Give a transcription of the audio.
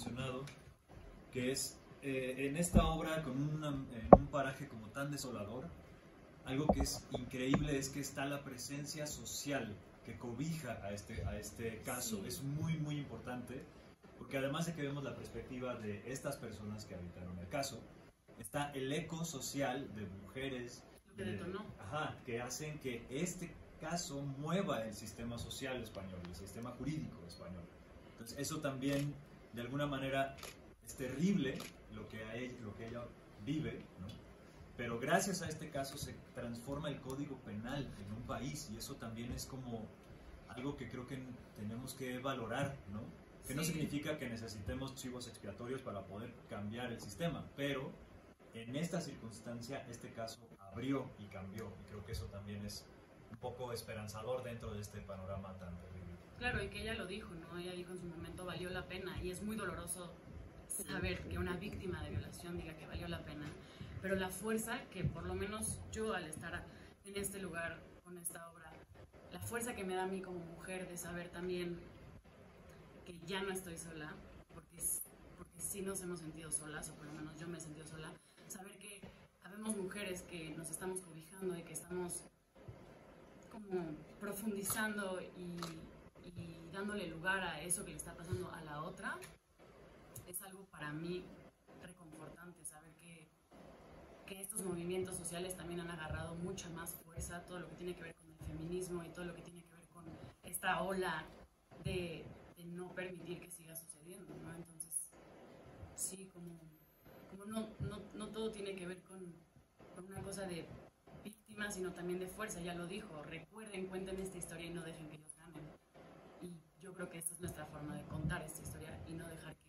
mencionado, que es en esta obra, en un paraje como tan desolador, algo que es increíble es que está la presencia social que cobija a este caso. Sí. Es muy, muy importante, porque además de que vemos la perspectiva de estas personas que habitaron el caso, está el eco social de mujeres que hacen que este caso mueva el sistema social español, el sistema jurídico español. Entonces eso también, de alguna manera, es terrible lo que ella vive, ¿no? Pero gracias a este caso se transforma el código penal en un país, y eso también es como algo que creo que tenemos que valorar, ¿no? Que no significa que necesitemos chivos expiatorios para poder cambiar el sistema, pero en esta circunstancia este caso abrió y cambió, y creo que eso también es un poco esperanzador dentro de este panorama tan terrible. Claro, y que ella lo dijo, ¿no? Ella dijo en su momento, valió la pena, y es muy doloroso saber que una víctima de violación diga que valió la pena, pero la fuerza que por lo menos yo, al estar en este lugar con esta obra, la fuerza que me da a mí como mujer de saber también que ya no estoy sola, porque sí nos hemos sentido solas, o por lo menos yo me he sentido sola, saber que habemos mujeres que nos estamos cobijando y que estamos como profundizando y dándole lugar a eso que le está pasando a la otra, es algo para mí reconfortante, saber que estos movimientos sociales también han agarrado mucha más fuerza, todo lo que tiene que ver con el feminismo y todo lo que tiene que ver con esta ola de no permitir que siga sucediendo, ¿no? Entonces, sí, como no todo tiene que ver con una cosa de víctima, sino también de fuerza, ya lo dijo, recuerden, cuenten esta historia y no dejen que ellos ganen. Y yo creo que esta es nuestra forma de contar esta historia y no dejar